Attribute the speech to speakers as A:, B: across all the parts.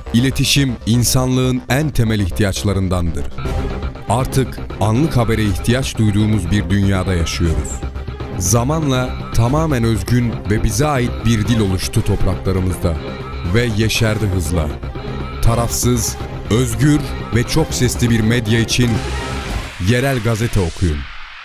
A: İletişim, insanlığın en temel ihtiyaçlarındandır. Artık anlık habere ihtiyaç duyduğumuz bir dünyada yaşıyoruz. Zamanla tamamen özgün ve bize ait bir dil oluştu topraklarımızda ve yeşerdi hızla. Tarafsız, özgür ve çok sesli bir medya için yerel gazete okuyun.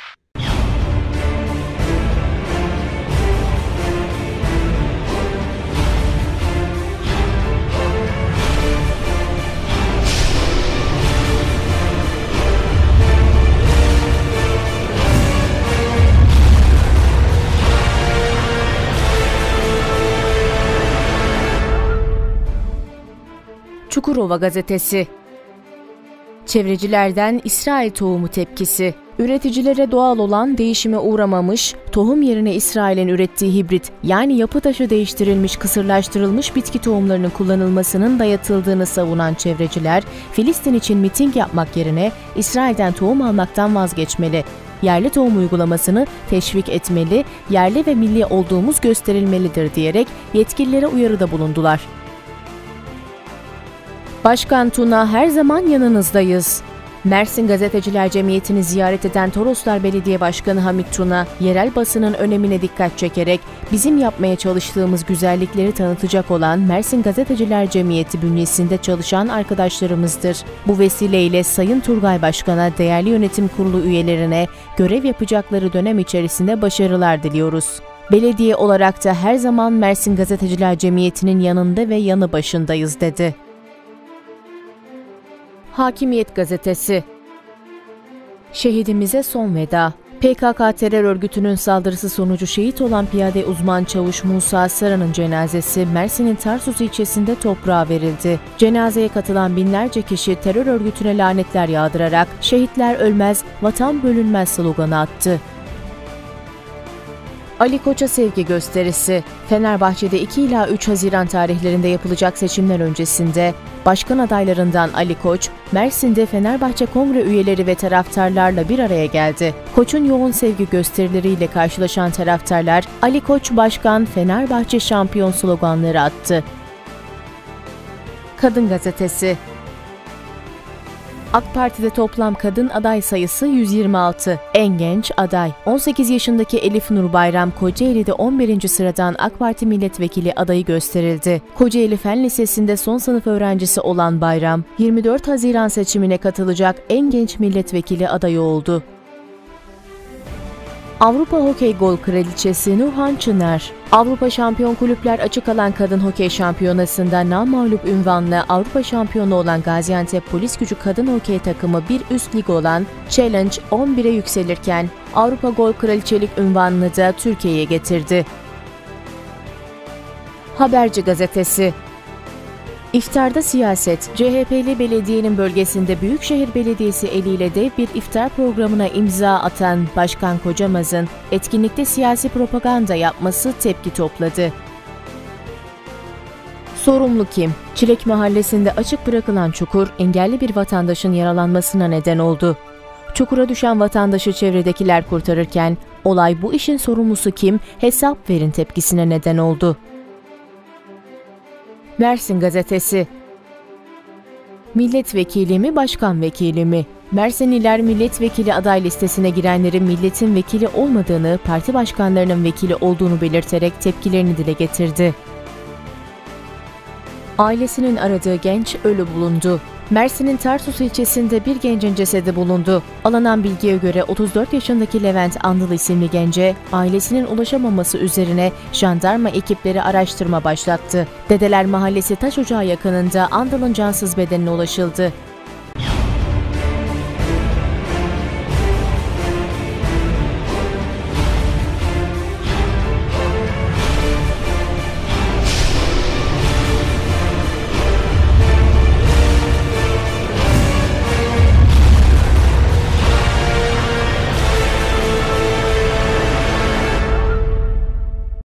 B: Çukurova Gazetesi. Çevrecilerden İsrail tohumu tepkisi. Üreticilere doğal olan değişime uğramamış, tohum yerine İsrail'in ürettiği hibrit yani yapı taşı değiştirilmiş kısırlaştırılmış bitki tohumlarının kullanılmasının dayatıldığını savunan çevreciler, Filistin için miting yapmak yerine İsrail'den tohum almaktan vazgeçmeli, yerli tohum uygulamasını teşvik etmeli, yerli ve milli olduğumuz gösterilmelidir diyerek yetkililere uyarıda bulundular. Başkan Tuna, her zaman yanınızdayız. Mersin Gazeteciler Cemiyeti'ni ziyaret eden Toroslar Belediye Başkanı Hamit Tuna, yerel basının önemine dikkat çekerek bizim yapmaya çalıştığımız güzellikleri tanıtacak olan Mersin Gazeteciler Cemiyeti bünyesinde çalışan arkadaşlarımızdır. Bu vesileyle Sayın Turgay Başkan'a, değerli yönetim kurulu üyelerine görev yapacakları dönem içerisinde başarılar diliyoruz. Belediye olarak da her zaman Mersin Gazeteciler Cemiyeti'nin yanında ve yanı başındayız dedi. Hakimiyet Gazetesi. Şehidimize son veda. PKK terör örgütünün saldırısı sonucu şehit olan piyade uzman çavuş Musa Saran'ın cenazesi Mersin'in Tarsus ilçesinde toprağa verildi. Cenazeye katılan binlerce kişi terör örgütüne lanetler yağdırarak "Şehitler ölmez, vatan bölünmez" sloganı attı. Ali Koç'a sevgi gösterisi. Fenerbahçe'de 2 ila 3 Haziran tarihlerinde yapılacak seçimler öncesinde başkan adaylarından Ali Koç, Mersin'de Fenerbahçe kongre üyeleri ve taraftarlarla bir araya geldi. Koç'un yoğun sevgi gösterileriyle karşılaşan taraftarlar, "Ali Koç Başkan, Fenerbahçe şampiyon" sloganları attı. Kadın Gazetesi. AK Parti'de toplam kadın aday sayısı 126. En genç aday 18 yaşındaki Elif Nur Bayram, Kocaeli'de 11. sıradan AK Parti milletvekili adayı gösterildi. Kocaeli Fen Lisesi'nde son sınıf öğrencisi olan Bayram, 24 Haziran seçimine katılacak en genç milletvekili adayı oldu. Avrupa Hokey Gol Kraliçesi Nurhan Çınar, Avrupa Şampiyon Kulüpler Açık Alan Kadın Hokey Şampiyonası'nda namağlup ünvanlı Avrupa şampiyonu olan Gaziantep Polisgücü Kadın Hokey takımı bir üst lig olan Challenge 11'e yükselirken Avrupa Gol Kraliçelik ünvanını da Türkiye'ye getirdi. Haberci Gazetesi. İftarda siyaset. CHP'li belediyenin bölgesinde Büyükşehir Belediyesi eliyle dev bir iftar programına imza atan Başkan Kocamaz'ın etkinlikte siyasi propaganda yapması tepki topladı. Sorumlu kim? Çilek Mahallesi'nde açık bırakılan çukur, engelli bir vatandaşın yaralanmasına neden oldu. Çukura düşen vatandaşı çevredekiler kurtarırken, olay "bu işin sorumlusu kim? Hesap verin" tepkisine neden oldu. Mersin Gazetesi. Milletvekili mi, başkan vekili mi? Mersinliler milletvekili aday listesine girenlerin milletin vekili olmadığını, parti başkanlarının vekili olduğunu belirterek tepkilerini dile getirdi. Ailesinin aradığı genç ölü bulundu. Mersin'in Tarsus ilçesinde bir gencin cesedi bulundu. Alınan bilgiye göre 34 yaşındaki Levent Andılı isimli gence ailesinin ulaşamaması üzerine jandarma ekipleri araştırma başlattı. Dedeler Mahallesi Taş Ocağı yakınında Andıl'ın cansız bedenine ulaşıldı.